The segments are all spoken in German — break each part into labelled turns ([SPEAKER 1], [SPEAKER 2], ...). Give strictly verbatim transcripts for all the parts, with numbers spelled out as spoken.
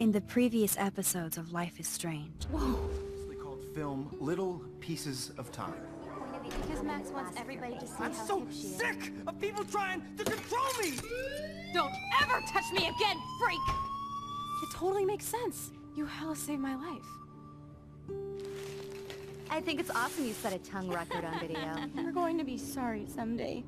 [SPEAKER 1] In the previous episodes of Life is Strange.
[SPEAKER 2] Whoa! It's called film Little Pieces of Time.
[SPEAKER 3] Because Max wants everybody to see
[SPEAKER 2] I'm
[SPEAKER 3] how
[SPEAKER 2] so
[SPEAKER 3] hip she is.
[SPEAKER 2] sick of people trying to control me!
[SPEAKER 4] Don't ever touch me again, freak!
[SPEAKER 5] It totally makes sense. You hella saved my life.
[SPEAKER 3] I think it's awesome you set a tongue record on video.
[SPEAKER 5] You're going to be sorry someday.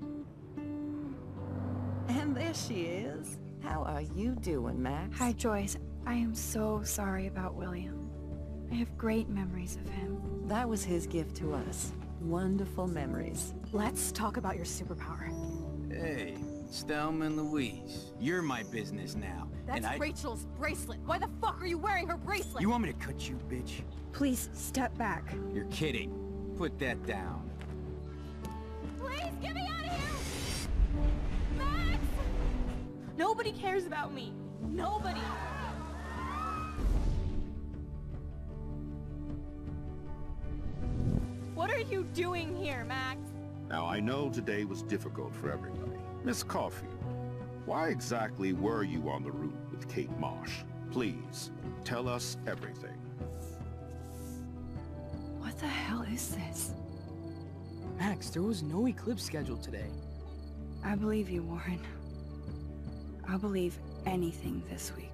[SPEAKER 6] And there she is. How are you doing, Max?
[SPEAKER 1] Hi, Joyce. I am so sorry about William. I have great memories of him.
[SPEAKER 6] That was his gift to us. Wonderful memories.
[SPEAKER 5] Let's talk about your superpower.
[SPEAKER 7] Hey, Stelma and Louise, you're my business now.
[SPEAKER 4] That's
[SPEAKER 7] and I...
[SPEAKER 4] Rachel's bracelet. Why the fuck are you wearing her bracelet?
[SPEAKER 7] You want me to cut you, bitch?
[SPEAKER 1] Please, step back.
[SPEAKER 7] You're kidding. Put that down.
[SPEAKER 4] Please, get me out of here! Max!
[SPEAKER 5] Nobody cares about me. Nobody. What are you doing here, Max?
[SPEAKER 8] Now, I know today was difficult for everybody. Miss Caulfield, why exactly were you on the route with Kate Marsh? Please, tell us everything.
[SPEAKER 1] What the hell is this?
[SPEAKER 9] Max, there was no eclipse scheduled today.
[SPEAKER 1] I believe you, Warren. I'll believe anything this week.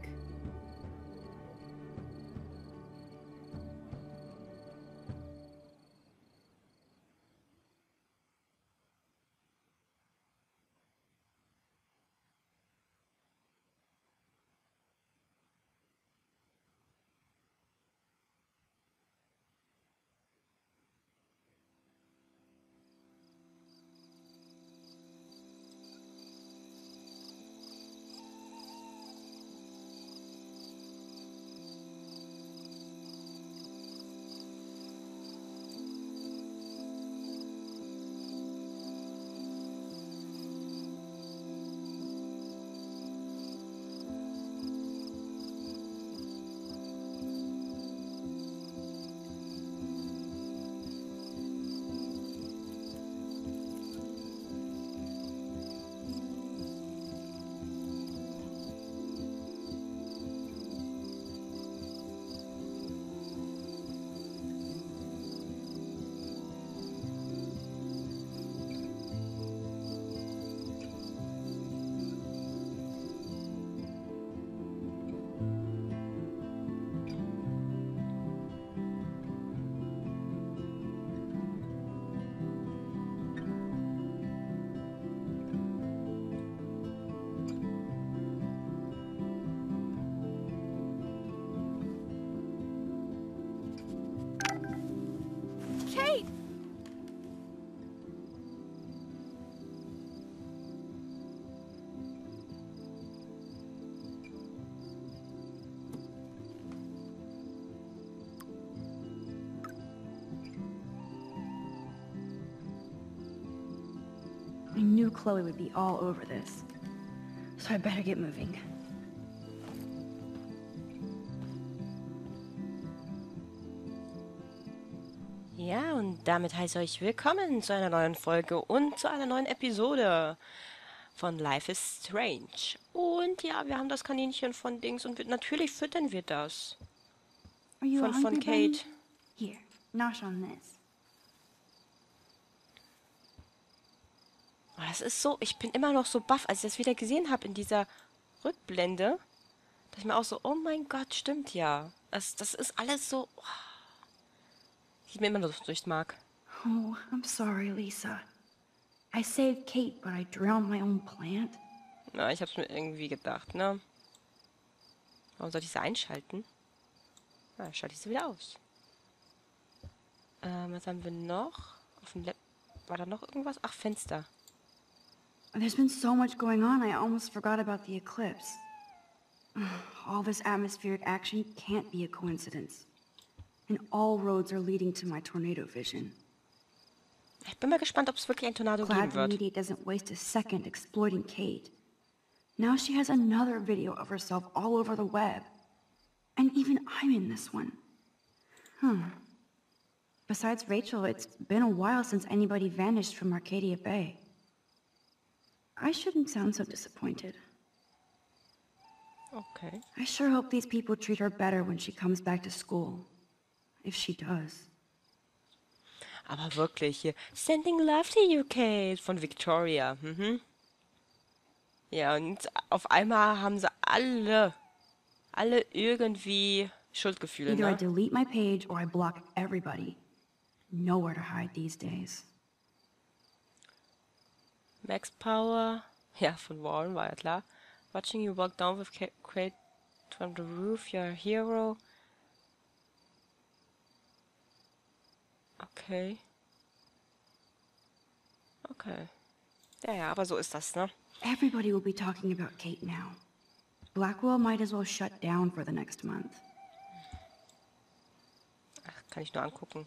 [SPEAKER 5] Kate!
[SPEAKER 1] I knew Chloe would be all over this, so I better get moving.
[SPEAKER 10] Ja, und damit heiße ich euch willkommen zu einer neuen Folge und zu einer neuen Episode von Life is Strange. Und ja, wir haben das Kaninchen von Dings und wir, natürlich füttern wir das.
[SPEAKER 1] Are you
[SPEAKER 10] Von, von
[SPEAKER 1] hungry,
[SPEAKER 10] Kate.
[SPEAKER 1] Bunny? Here, nosh on this.
[SPEAKER 10] Oh, das ist so, ich bin immer noch so baff, als ich das wieder gesehen habe in dieser Rückblende. Da ich mir auch so, oh mein Gott, stimmt ja. Das, das ist alles so... Oh. Geht mir immer noch durchs Mark.
[SPEAKER 1] Oh, I'm sorry, Lisa. I saved Kate, but I drowned my own plant.
[SPEAKER 10] Na, ich hab's mir irgendwie gedacht, ne? Warum soll ich sie einschalten? Na, schalte ich sie wieder aus. Ähm, was haben wir noch? Auf dem Lab war da noch irgendwas? Ach, Fenster.
[SPEAKER 1] There's been so much going on, I almost forgot about the eclipse. All this atmospheric action can't be a coincidence. And all roads are leading to my tornado vision.
[SPEAKER 10] Ich bin mal gespannt, ob es wirklich ein Tornado
[SPEAKER 1] Glad
[SPEAKER 10] geben
[SPEAKER 1] the
[SPEAKER 10] wird.
[SPEAKER 1] media doesn't waste a second exploiting Kate. Now she has another video of herself all over the web. And even I'm in this one. Hmm. Besides Rachel, it's been a while since anybody vanished from Arcadia Bay. I shouldn't sound so disappointed.
[SPEAKER 10] Okay.
[SPEAKER 1] I sure hope these people treat her better when she comes back to school. If she does.
[SPEAKER 10] Aber wirklich hier. Sending love to you, Kate. Von Victoria. Mhm. Ja, und auf einmal haben sie alle, alle irgendwie Schuldgefühle,
[SPEAKER 1] Either I
[SPEAKER 10] ne?
[SPEAKER 1] delete my page or I block everybody. Nowhere to hide these days.
[SPEAKER 10] Max Power. Ja, von Warren, war ja klar. Watching you walk down with Kate from the roof, you're a hero. Okay. Okay. Ja, ja, aber so ist das, ne?
[SPEAKER 1] Everybody will be talking about Kate now. Blackwell might as well shut down for the next month.
[SPEAKER 10] Ach, kann ich nur angucken.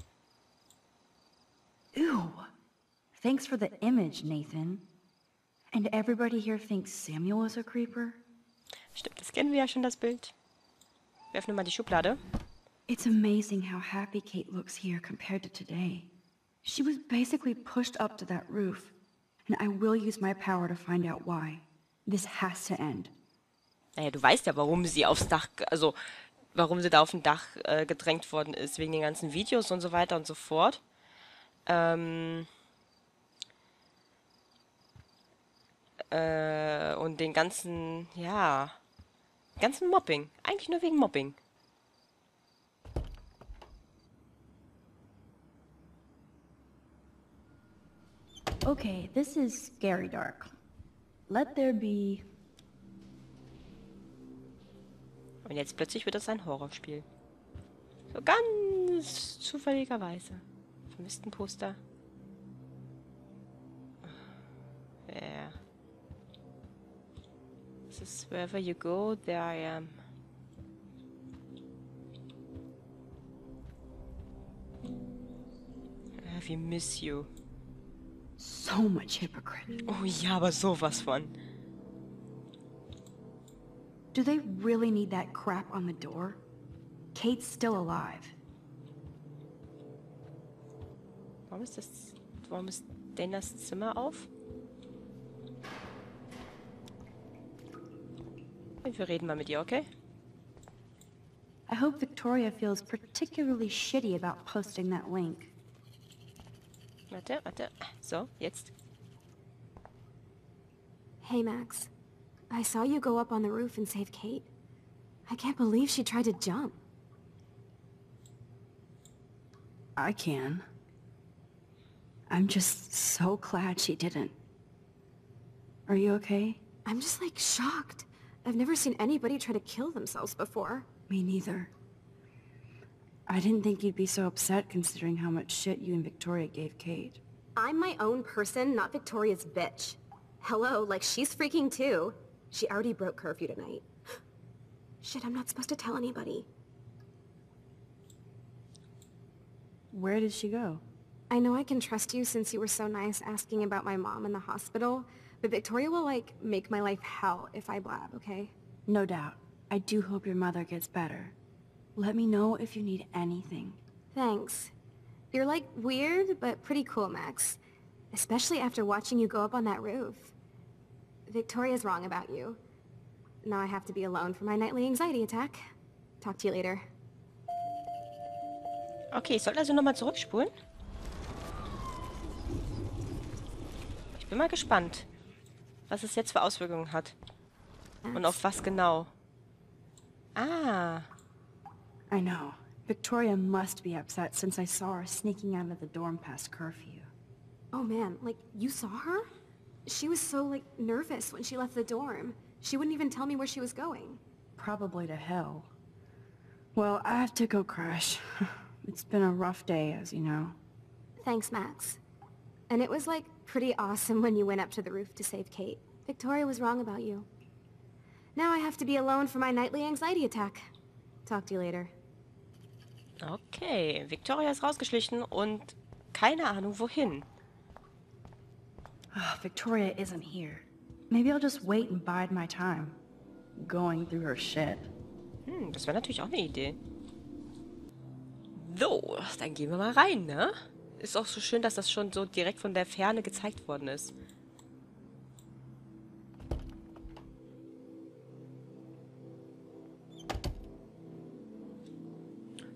[SPEAKER 1] Ew. Thanks for the image, Nathan. And everybody here thinks Samuel is a creeper?
[SPEAKER 10] Stimmt, das kennen wir ja schon, das Bild. Wir öffnen mal die Schublade.
[SPEAKER 1] It's amazing how happy Kate looks here compared to today. She was basically pushed up to that roof, and I will use my power to find out why. This has to end.
[SPEAKER 10] Naja, du weißt ja, warum sie aufs Dach, also warum sie da auf dem Dach äh, gedrängt worden ist, wegen den ganzen Videos und so weiter und so fort. Ähm, äh, und den ganzen, ja, ganzen Mobbing. Eigentlich nur wegen Mobbing.
[SPEAKER 1] Okay, this is scary dark. Let there be...
[SPEAKER 10] Und jetzt plötzlich wird das ein Horrorspiel. So ganz zufälligerweise. Vermisstenposter. Ja. This is wherever you go, there I am. We miss you.
[SPEAKER 1] So much hypocrite.
[SPEAKER 10] Oh ja, aber sowas von.
[SPEAKER 1] Do they really need that crap on the door? Kate's still alive.
[SPEAKER 10] Warum ist das... Warum ist Danas Zimmer auf? Und wir reden mal mit ihr, okay?
[SPEAKER 1] I hope Victoria feels particularly shitty about posting that link.
[SPEAKER 10] Warte, warte. So, jetzt.
[SPEAKER 5] Hey, Max. I saw you go up on the roof and save Kate. I can't believe she tried to jump.
[SPEAKER 1] I can. I'm just so glad she didn't. Are you okay?
[SPEAKER 5] I'm just, like, shocked. I've never seen anybody try to kill themselves before.
[SPEAKER 1] Me neither. I didn't think you'd be so upset considering how much shit you and Victoria gave Kate.
[SPEAKER 5] I'm my own person, not Victoria's bitch. Hello, like, she's freaking too. She already broke curfew tonight. Shit, I'm not supposed to tell anybody.
[SPEAKER 1] Where did she go?
[SPEAKER 5] I know I can trust you since you were so nice asking about my mom in the hospital, but Victoria will, like, make my life hell if I blab, okay?
[SPEAKER 1] No doubt. I do hope your mother gets better. Let me know if you need anything.
[SPEAKER 5] Thanks. You're, like, weird, but pretty cool, Max. Especially after watching you go up on that roof. Victoria's wrong about you. Now I have to be alone for my nightly anxiety attack. Talk to you later.
[SPEAKER 10] Okay, ich soll also nochmal zurückspulen. Ich bin mal gespannt, was es jetzt für Auswirkungen hat. Und auf was genau. Ah.
[SPEAKER 1] I know. Victoria must be upset since I saw her sneaking out of the dorm past curfew.
[SPEAKER 5] Oh man, like, you saw her? She was so, like, nervous when she left the dorm. She wouldn't even tell me where she was going.
[SPEAKER 1] Probably to hell. Well, I have to go crash. It's been a rough day, as you know.
[SPEAKER 5] Thanks, Max. And it was, like, pretty awesome when you went up to the roof to save Kate. Victoria was wrong about you. Now I have to be alone for my nightly anxiety attack. Talk to you later.
[SPEAKER 10] Okay, Victoria ist rausgeschlichen und keine Ahnung wohin.
[SPEAKER 1] Oh, Victoria isn't here. Maybe I'll just wait and bide my time. Going through her shit.
[SPEAKER 10] Hm, das wäre natürlich auch eine Idee. So, dann gehen wir mal rein, ne? Ist auch so schön, dass das schon so direkt von der Ferne gezeigt worden ist.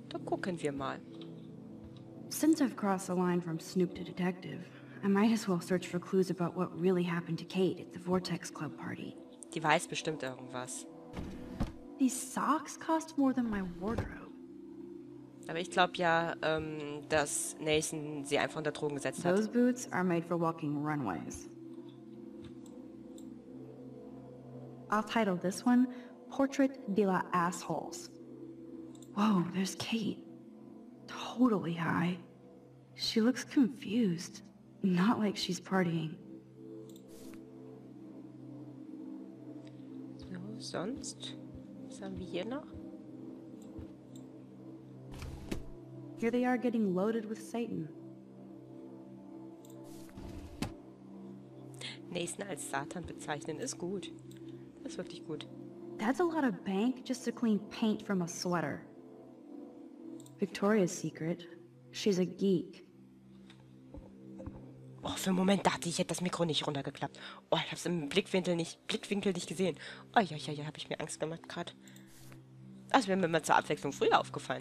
[SPEAKER 10] Da gucken wir mal.
[SPEAKER 1] Since I've crossed the line from Snoop to detective, I might as well search for clues about what really happened to Kate at the Vortex Club party.
[SPEAKER 10] Die weiß bestimmt irgendwas.
[SPEAKER 1] These socks cost more than my wardrobe.
[SPEAKER 10] Aber ich glaube ja, ähm, dass Nathan sie einfach unter Drogen gesetzt hat.
[SPEAKER 1] Those boots are made for walking runways. I'll title this one Portrait de la Assholes. Whoa, there's Kate. Totally high. She looks confused. Not like she's partying.
[SPEAKER 10] So, sonst? Was haben wir hier noch?
[SPEAKER 1] Here they are getting loaded with Satan.
[SPEAKER 10] Nathan als Satan bezeichnen ist gut. Das ist wirklich gut.
[SPEAKER 1] That's a lot of bank just to clean paint from a sweater. Victoria's secret. She's a geek.
[SPEAKER 10] Oh, für einen Moment dachte ich, ich hätte das Mikro nicht runtergeklappt. Oh, ich habe es im Blickwinkel nicht, Blickwinkel nicht gesehen. Oh, ja, ja, ja, habe ich mir Angst gemacht gerade. Das wäre mir mal zur Abwechslung früher aufgefallen.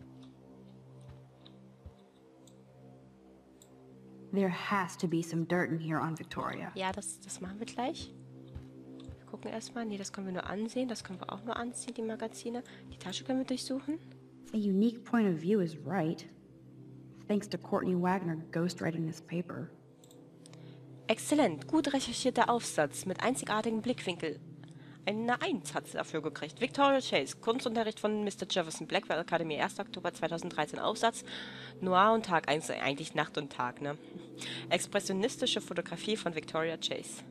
[SPEAKER 1] There has to be some dirt in here on Victoria.
[SPEAKER 10] Ja, das, das machen wir gleich. Wir gucken erstmal. Nee, das können wir nur ansehen. Das können wir auch nur anziehen, die Magazine. Die Tasche können wir durchsuchen.
[SPEAKER 1] A unique point of view is right. Thanks to Courtney Wagner ghostwriting this paper.
[SPEAKER 10] Exzellent. Gut recherchierter Aufsatz mit einzigartigem Blickwinkel. Eine Eins hat sie dafür gekriegt. Victoria Chase, Kunstunterricht von Mister Jefferson, Blackwell Academy, erster Oktober zweitausenddreizehn, Aufsatz, Noir und Tag, eigentlich Nacht und Tag, ne? Expressionistische Fotografie von Victoria Chase.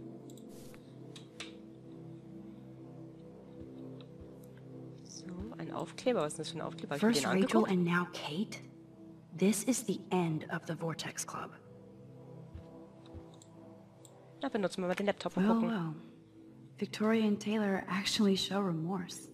[SPEAKER 10] So, ein Aufkleber, was ist das für ein Aufkleber? Hab ich mir
[SPEAKER 1] First
[SPEAKER 10] den
[SPEAKER 1] Rachel
[SPEAKER 10] angeguckt?
[SPEAKER 1] and now Kate? This is the end of the Vortex Club.
[SPEAKER 10] Na, benutzen wir mal den Laptop und
[SPEAKER 1] Well,
[SPEAKER 10] gucken.
[SPEAKER 1] well. Victoria and Taylor actually show remorse.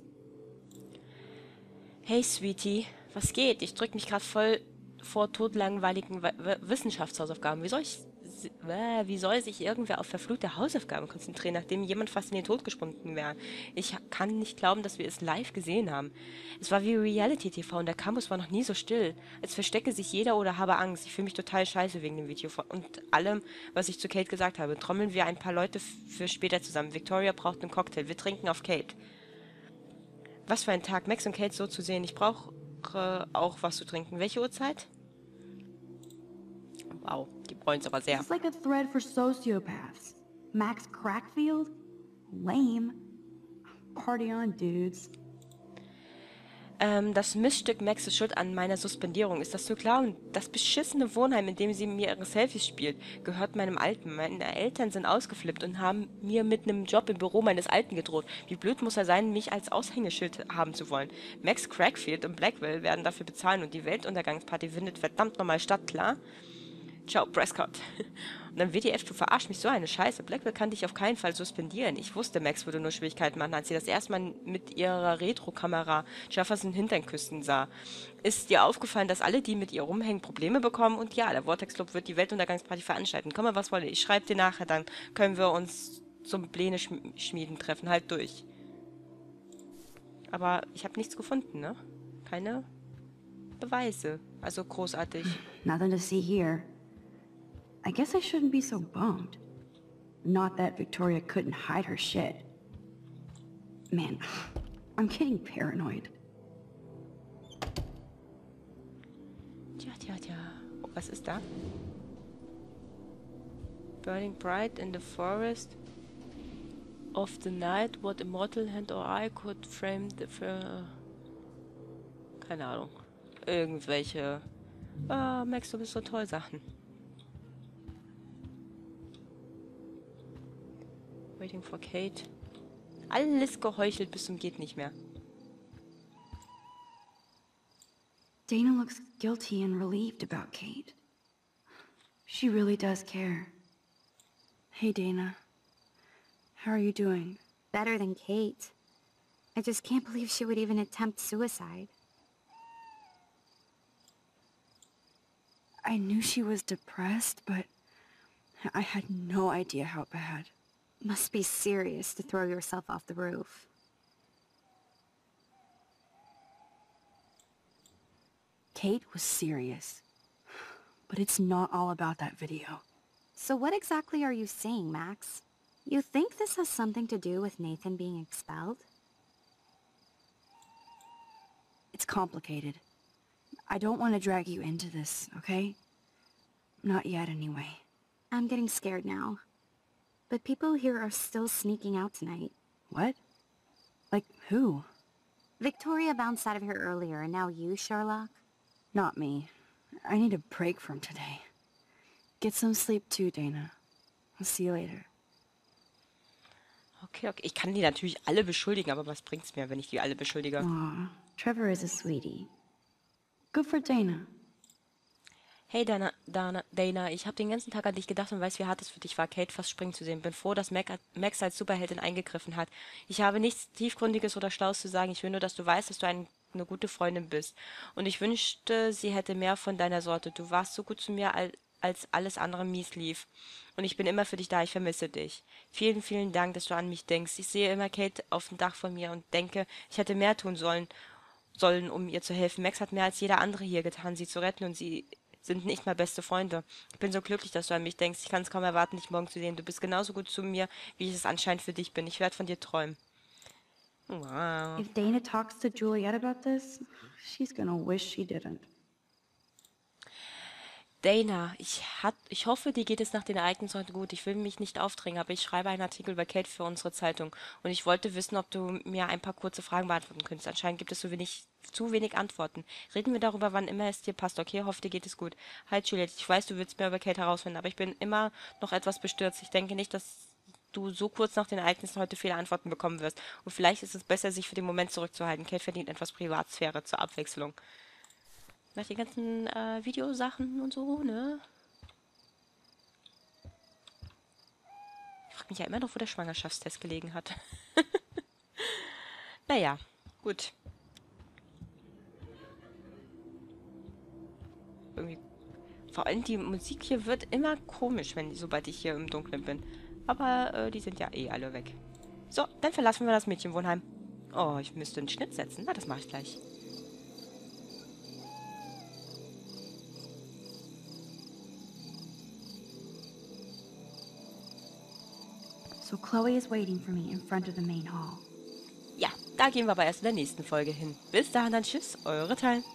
[SPEAKER 10] Hey, Sweetie, was geht? Ich drück mich gerade voll vor todlangweiligen W- W- Wissenschaftshausaufgaben. Wie soll ich, si- äh, wie soll sich irgendwer auf verfluchte Hausaufgaben konzentrieren, nachdem jemand fast in den Tod gesprungen wäre? Ich ha- kann nicht glauben, dass wir es live gesehen haben. Es war wie Reality-T V und der Campus war noch nie so still. Als verstecke sich jeder oder habe Angst. Ich fühle mich total scheiße wegen dem Video von- und allem, was ich zu Kate gesagt habe. Trommeln wir ein paar Leute f- für später zusammen. Victoria braucht einen Cocktail. Wir trinken auf Kate. Was für ein Tag, Max und Kate so zu sehen. Ich brauche auch was zu trinken. Welche Uhrzeit? Wow, die freuen sich aber sehr.
[SPEAKER 1] It's like a thread for sociopaths. Max Crackfield? Lame. Party on, dudes.
[SPEAKER 10] Ähm, das Missstück Max ist schuld an meiner Suspendierung. Ist das so klar? Und das beschissene Wohnheim, in dem sie mir ihre Selfies spielt, gehört meinem Alten. Meine Eltern sind ausgeflippt und haben mir mit einem Job im Büro meines Alten gedroht. Wie blöd muss er sein, mich als Aushängeschild haben zu wollen? Max Crackfield und Blackwell werden dafür bezahlen und die Weltuntergangsparty findet verdammt nochmal statt, klar? Ciao, Prescott. Und dann W T F, du verarsch mich, so eine Scheiße. Blackwell kann dich auf keinen Fall suspendieren. Ich wusste, Max würde nur Schwierigkeiten machen, als sie das erste Mal mit ihrer Retro-Kamera Jefferson Hintern küssen sah. Ist dir aufgefallen, dass alle, die mit ihr rumhängen, Probleme bekommen? Und ja, der Vortex Club wird die Weltuntergangsparty veranstalten. Komm mal, was wolle. Ich schreibe dir nachher, dann können wir uns zum Pläne schm- schmieden treffen. Halt durch. Aber ich habe nichts gefunden, ne? Keine Beweise. Also großartig.
[SPEAKER 1] Nothing to see here. I guess I shouldn't be so bummed. Not that Victoria couldn't hide her shit. Man, I'm getting paranoid.
[SPEAKER 10] Tja, tja, tja. Oh, was ist da? Burning bright in the forest of the night, what immortal hand or eye could frame the... Fir- Keine Ahnung. Irgendwelche... Ah, Max, du bist so toll, Sachen. Waiting for Kate. Alles geheuchelt bis zum geht nicht mehr.
[SPEAKER 1] Dana looks guilty and relieved about Kate. She really does care. Hey, Dana. How are you doing?
[SPEAKER 5] Better than Kate. I just can't believe she would even attempt suicide.
[SPEAKER 1] I knew she was depressed, but I had no idea how bad.
[SPEAKER 5] Must be serious to throw yourself off the roof.
[SPEAKER 1] Kate was serious. But it's not all about that video.
[SPEAKER 3] So what exactly are you saying, Max? You think this has something to do with Nathan being expelled?
[SPEAKER 1] It's complicated. I don't want to drag you into this, okay? Not yet, anyway.
[SPEAKER 3] I'm getting scared now. But people here are still sneaking out tonight.
[SPEAKER 1] What? Like, who?
[SPEAKER 3] Victoria bounced out of here earlier, and now you, Sherlock?
[SPEAKER 1] Not me. I need a break from today. Get some sleep too, Dana. I'll see you later.
[SPEAKER 10] Okay, okay. Ich kann die natürlich alle beschuldigen, aber was bringt's mir, wenn ich die alle beschuldige?
[SPEAKER 1] Aw, Trevor is a sweetie. Good for Dana.
[SPEAKER 10] Hey Dana, Dana, Dana, ich habe den ganzen Tag an dich gedacht und weiß, wie hart es für dich war, Kate fast springen zu sehen. Bin froh, dass Mac, Max als Superheldin eingegriffen hat. Ich habe nichts Tiefgründiges oder Schlaues zu sagen. Ich will nur, dass du weißt, dass du ein, eine gute Freundin bist. Und ich wünschte, sie hätte mehr von deiner Sorte. Du warst so gut zu mir, als, als alles andere mies lief. Und ich bin immer für dich da. Ich vermisse dich. Vielen, vielen Dank, dass du an mich denkst. Ich sehe immer Kate auf dem Dach von mir und denke, ich hätte mehr tun sollen, sollen, um ihr zu helfen. Max hat mehr als jeder andere hier getan, sie zu retten, und sie sind nicht mal beste Freunde. Ich bin so glücklich, dass du an mich denkst. Ich kann es kaum erwarten, dich morgen zu sehen. Du bist genauso gut zu mir, wie ich es anscheinend für dich bin. Ich werde von dir träumen. Wow.
[SPEAKER 1] If Dana talks to Juliet about this, she's gonna wish she didn't.
[SPEAKER 10] Dana, ich, hat, ich hoffe, dir geht es nach den Ereignissen heute gut. Ich will mich nicht aufdrängen, aber ich schreibe einen Artikel über Kate für unsere Zeitung. Und ich wollte wissen, ob du mir ein paar kurze Fragen beantworten könntest. Anscheinend gibt es so wenig, zu wenig Antworten. Reden wir darüber, wann immer es dir passt. Okay, hoffe, dir geht es gut. Hi, Juliet, ich weiß, du willst mehr über Kate herausfinden, aber ich bin immer noch etwas bestürzt. Ich denke nicht, dass du so kurz nach den Ereignissen heute viele Antworten bekommen wirst. Und vielleicht ist es besser, sich für den Moment zurückzuhalten. Kate verdient etwas Privatsphäre zur Abwechslung. Nach den ganzen äh, Videosachen und so, ne? Ich frage mich ja immer noch, wo der Schwangerschaftstest gelegen hat. Naja, gut. Irgendwie. Vor allem die Musik hier wird immer komisch, wenn sobald ich hier im Dunkeln bin. Aber äh, die sind ja eh alle weg. So, dann verlassen wir das Mädchenwohnheim. Oh, ich müsste einen Schnitt setzen. Na, das mache ich gleich.
[SPEAKER 1] So Chloe is waiting for me in front of the main hall.
[SPEAKER 10] Ja, da gehen wir aber erst in der nächsten Folge hin. Bis dahin dann tschüss, eure Tal.